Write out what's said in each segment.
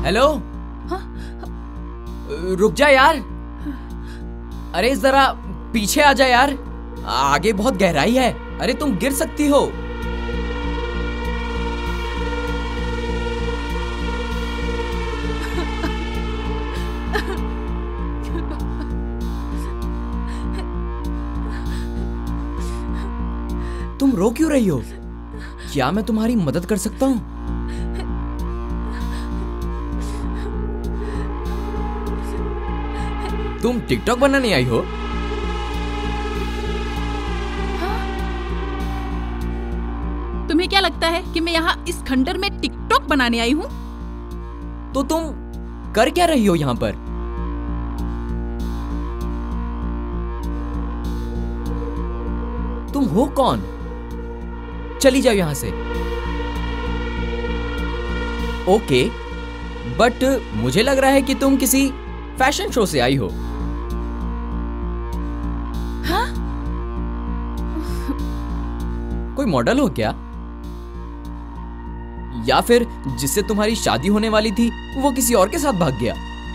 Hello. रुक जा यार। अरे जरा पीछे आ जा यार, आगे बहुत गहराई है। अरे तुम गिर सकती हो। तुम रो क्यों रही हो? क्या मैं तुम्हारी मदद कर सकता हूं? तुम टिकटॉक बनाने आई हो? तुम्हें क्या लगता है कि मैं यहाँ इस खंडर में टिकटॉक बनाने आई हूँ? तो तुम कर क्या रही हो यहाँ पर? तुम हो कौन? चली जाओ यहां से। ओके, बट मुझे लग रहा है कि तुम किसी फैशन शो से आई हो। हाँ? कोई मॉडल हो क्या? या फिर जिससे तुम्हारी शादी होने वाली थी वो किसी और के साथ भाग गया?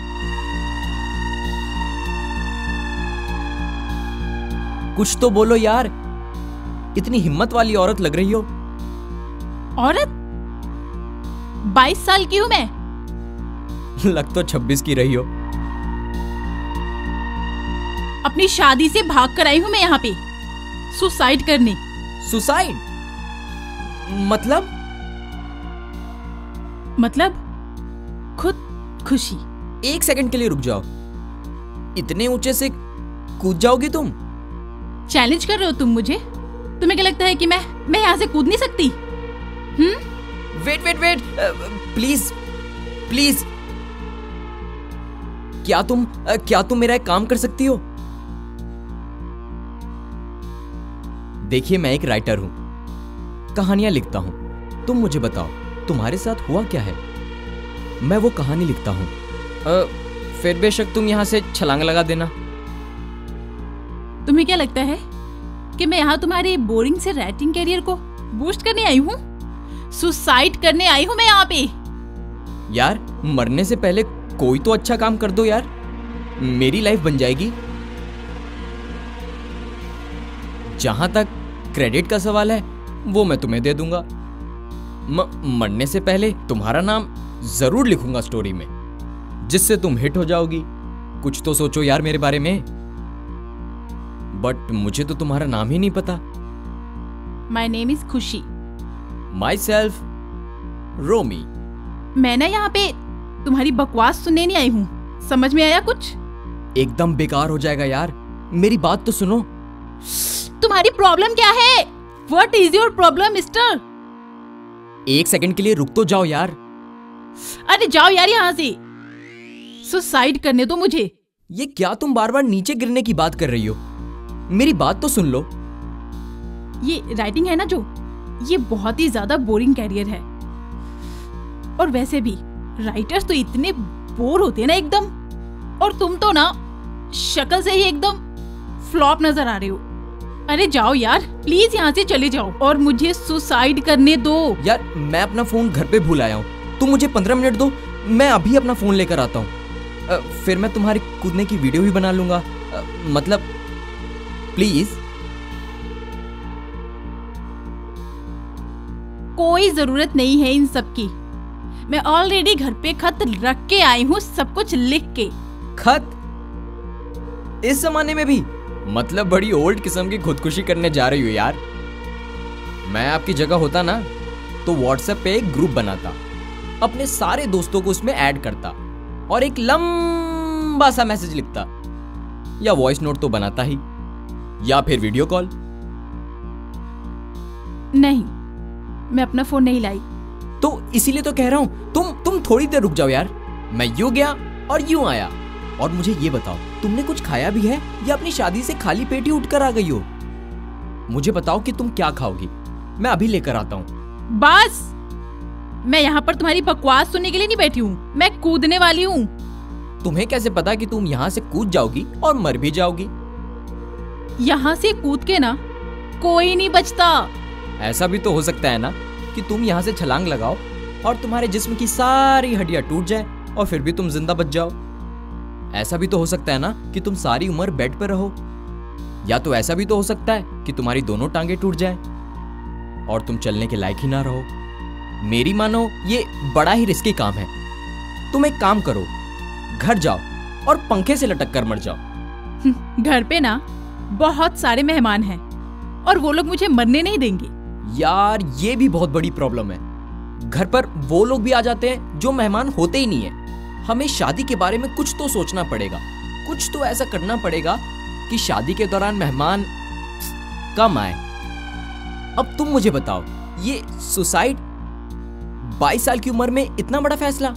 कुछ तो बोलो यार, इतनी हिम्मत वाली औरत लग रही हो। औरत? 22 साल की हूं मैं। लग तो 26 की रही हो। अपनी शादी से भाग कर आई हूं मैं यहाँ पे सुसाइड करने। सुसाइड? मतलब खुशी। एक सेकंड के लिए रुक जाओ। इतने ऊंचे से कूद जाओगी तुम? चैलेंज कर रहे हो तुम मुझे? तुम्हें क्या लगता है कि मैं यहाँ से कूद नहीं सकती? Wait, please. क्या तुम मेरा एक काम कर सकती हो? देखिए, मैं एक राइटर हूं, कहानियां लिखता हूं। तुम मुझे बताओ, तुम्हारे साथ हुआ क्या है? मैं वो कहानी लिखता हूं। फिर बेशक तुम यहां से छलांग लगा देना। तुम्हें क्या लगता है कि मैं यहाँ तुम्हारे बोरिंग से राइटिंग कैरियर को बूस्ट करने आई हूँ? सुसाइड करने आई हूँ मैं यहाँ पे। यार, मरने से पहले कोई तो अच्छा काम कर दो यार, मेरी लाइफ बन जाएगी। जहां तक क्रेडिट का सवाल है वो मैं तुम्हें दे दूंगा। मरने से पहले तुम्हारा नाम जरूर लिखूंगा स्टोरी में, जिससे तुम हिट हो जाओगी। कुछ तो सोचो यार मेरे बारे में। बट मुझे तो तुम्हारा नाम ही नहीं पता। माई name is Khushi. My self Romi. मैं ना यहाँ पे तुम्हारी बकवास सुनने नहीं आई हूँ। समझ में आया कुछ? एकदम बेकार हो जाएगा यार, मेरी बात तो सुनो। तुम्हारी प्रॉब्लम क्या है? What is your problem, mister? एक सेकंड के लिए रुक तो जाओ यार। अरे जाओ यार यहाँ से। सुसाइड करने दो मुझे। ये क्या तुम बार बार नीचे गिरने की बात कर रही हो? मेरी बात तो सुन लो। ये राइटिंग है ना जो, ये बहुत ही ज्यादा बोरिंग कैरियर है। और वैसे भी राइटर्स तो इतने बोर होते हैं ना एकदम। और तुम तो ना शक्ल से ही एकदम फ्लॉप नजर आ रहे हो। अरे जाओ यार, प्लीज यहाँ से चले जाओ और मुझे सुसाइड करने दो। यार, मैं अपना फोन घर पे भूल आया हूँ। तुम मुझे 15 मिनट दो, मैं अभी अपना फोन लेकर आता हूँ। फिर मैं तुम्हारी कूदने की वीडियो भी बना लूंगा। मतलब प्लीज। कोई जरूरत नहीं है इन सब की। मैं ऑलरेडी घर पे खत रख के आई हूँ, सब कुछ लिख के। खत? इस जमाने में भी? मतलब बड़ी ओल्ड किस्म की खुदकुशी करने जा रही हो यार। मैं आपकी जगह होता ना तो व्हाट्सएप पे एक ग्रुप बनाता, अपने सारे दोस्तों को उसमें ऐड करता और एक लंबा सा मैसेज लिखता, या वॉइस नोट तो बनाता ही, या फिर वीडियो कॉल। नहीं, मैं अपना फोन नहीं लाई। तो इसीलिए तो कह रहा हूं, तुम थोड़ी देर रुक जाओ यार। मैं यूं गया और यूं आया। और मुझे ये बताओ, तुमने कुछ खाया भी है या अपनी शादी से खाली पेट ही उठकर आ गई हो? मुझे बताओ कि तुम क्या खाओगी, मैं अभी लेकर आता हूँ। बस, मैं यहाँ पर तुम्हारी बकवास सुनने के लिए नहीं बैठी हूँ, मैं कूदने वाली हूँ। तुम्हें कैसे पता कि तुम यहाँ से कूद जाओगी और मर भी जाओगी? यहाँ से कूद के ना कोई नहीं बचता। ऐसा भी तो हो सकता है ना कि तुम यहाँ से छलांग लगाओ और तुम्हारे जिस्म की सारी हड्डियां टूट जाए और फिर भी तुम जिंदा बच जाओ। ऐसा भी तो हो सकता है ना कि तुम सारी उम्र बेड पर रहो, या तो ऐसा भी तो हो सकता है कि तुम्हारी दोनों टांगे टूट जाएं और तुम चलने के लायक ही ना रहो। मेरी मानो ये बड़ा ही रिस्की काम है। तुम एक काम करो, घर जाओ और पंखे से लटक कर मर जाओ। घर पे ना बहुत सारे मेहमान हैं और वो लोग मुझे मरने नहीं देंगे। यार ये भी बहुत बड़ी प्रॉब्लम है। घर पर वो लोग भी आ जाते हैं जो मेहमान होते ही नहीं है। हमें शादी के बारे में कुछ तो सोचना पड़ेगा, कुछ तो ऐसा करना पड़ेगा कि शादी के दौरान मेहमान कम आए। अब तुम मुझे बताओ, ये सुसाइड 22 साल की उम्र में इतना बड़ा फैसला?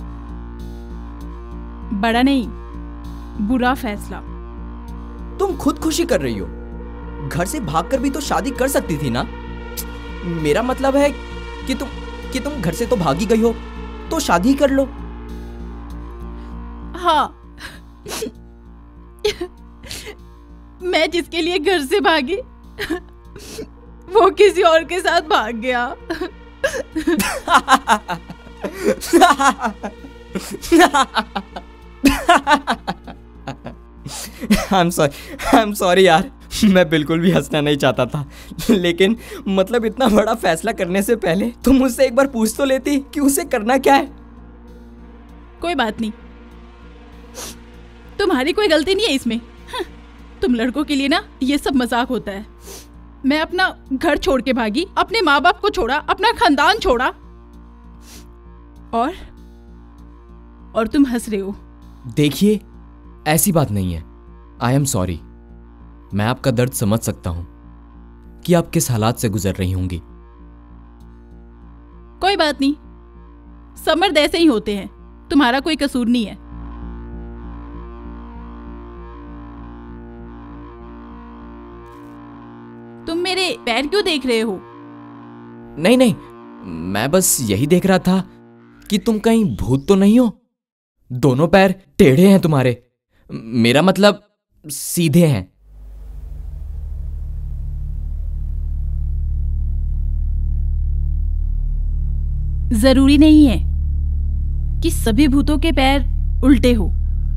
बड़ा नहीं, बुरा फैसला। तुम खुदकुशी कर रही हो। घर से भागकर भी तो शादी कर सकती थी ना। मेरा मतलब है कि तुम घर से तो भागी गई हो, तो शादी कर लो। हाँ मैं जिसके लिए घर से भागी वो किसी और के साथ भाग गया। आई एम सॉरी यार, मैं बिल्कुल भी हंसना नहीं चाहता था, लेकिन मतलब इतना बड़ा फैसला करने से पहले तुम मुझसे एक बार पूछ तो लेती कि उसे करना क्या है। कोई बात नहीं, तुम्हारी कोई गलती नहीं है इसमें। तुम लड़कों के लिए ना ये सब मजाक होता है। मैं अपना घर छोड़ के भागी, अपने माँ बाप को छोड़ा, अपना खानदान छोड़ा, और तुम हंस रहे हो। देखिए ऐसी बात नहीं है। I am sorry. मैं आपका दर्द समझ सकता हूं कि आप किस हालात से गुजर रही होंगी। कोई बात नहीं, सब मर्द ऐसे ही होते हैं, तुम्हारा कोई कसूर नहीं है। तुम मेरे पैर क्यों देख रहे हो? नहीं, मैं बस यही देख रहा था कि तुम कहीं भूत तो नहीं हो। दोनों पैर टेढ़े हैं तुम्हारे, मेरा मतलब सीधे हैं। जरूरी नहीं है कि सभी भूतों के पैर उल्टे हो।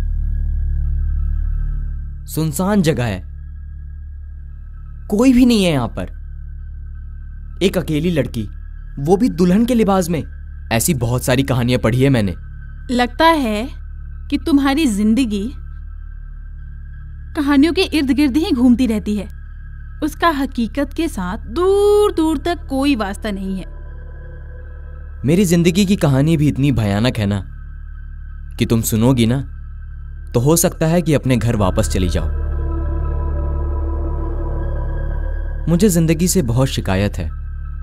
सुनसान जगह है, कोई भी नहीं है यहां पर। एक अकेली लड़की, वो भी दुल्हन के लिबास में। ऐसी बहुत सारी कहानियां पढ़ी है मैंने। लगता है कि तुम्हारी जिंदगी कहानियों के इर्द गिर्द ही घूमती रहती है। उसका हकीकत के साथ दूर दूर तक कोई वास्ता नहीं है। मेरी जिंदगी की कहानी भी इतनी भयानक है ना कि तुम सुनोगी ना तो हो सकता है कि अपने घर वापस चली जाओ। मुझे जिंदगी से बहुत शिकायत है,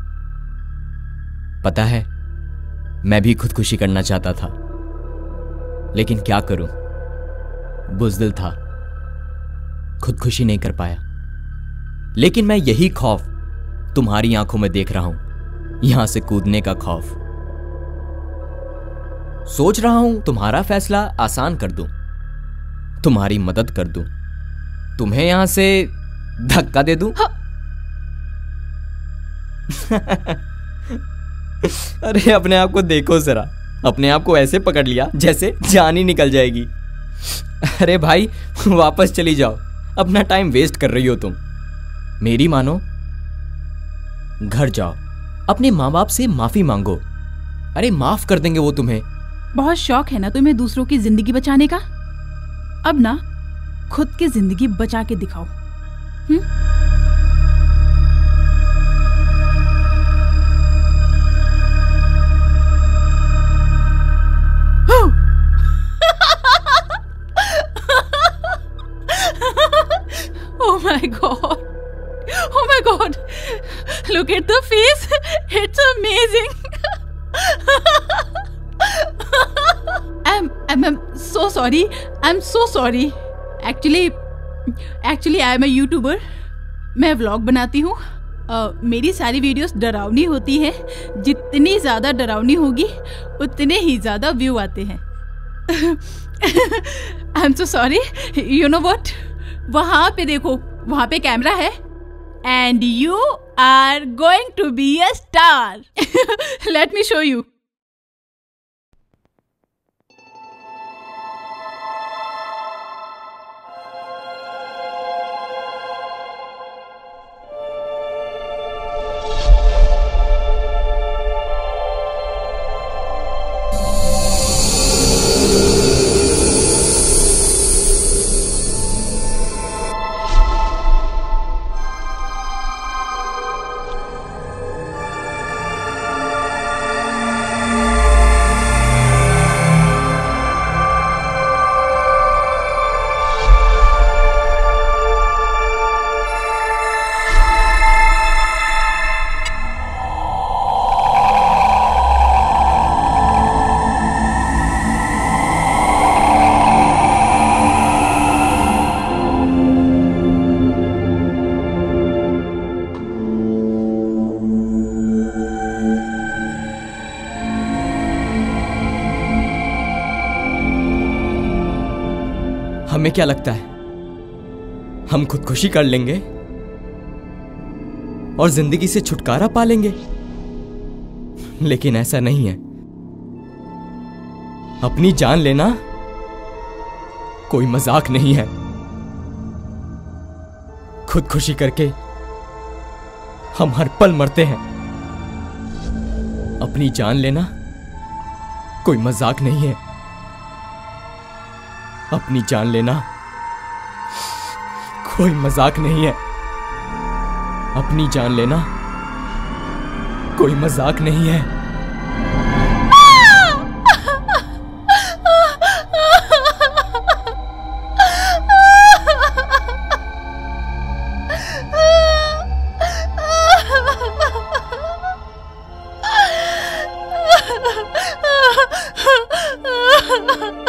पता है। मैं भी खुदकुशी करना चाहता था, लेकिन क्या करूं, बुज़दिल था, खुदकुशी नहीं कर पाया। लेकिन मैं यही खौफ तुम्हारी आंखों में देख रहा हूं, यहां से कूदने का खौफ। सोच रहा हूं तुम्हारा फैसला आसान कर दूं, तुम्हारी मदद कर दूं, तुम्हें यहां से धक्का दे दूं। अरे अपने आप को देखो जरा, अपने आप को ऐसे पकड़ लिया जैसे जान ही निकल जाएगी। अरे भाई वापस चली जाओ, अपना टाइम वेस्ट कर रही हो तुम। मेरी मानो, घर जाओ, अपने माँ बाप से माफी मांगो। अरे माफ कर देंगे वो तुम्हें। बहुत शौक है ना तुम्हें दूसरों की जिंदगी बचाने का। अब ना खुद की जिंदगी बचा के दिखाओ। Oh my God. Oh my God. Look at the face. It's amazing. I'm so sorry. I'm so sorry. Actually I am a YouTuber. मैं व्लॉग बनाती हूँ। मेरी सारी वीडियोस डरावनी होती है। जितनी ज़्यादा डरावनी होगी उतने ही ज़्यादा व्यू आते हैं। I'm so sorry. You know what? वहाँ पे देखो, वहाँ पे कैमरा है। And you are going to be a star. Let me show you. हमें क्या लगता है हम खुदकुशी कर लेंगे और जिंदगी से छुटकारा पा लेंगे? लेकिन ऐसा नहीं है। अपनी जान लेना कोई मजाक नहीं है। खुदकुशी करके हम हर पल मरते हैं। अपनी जान लेना कोई मजाक नहीं है। अपनी जान लेना कोई मजाक नहीं है। अपनी जान लेना कोई मजाक नहीं है। Ha ha ha!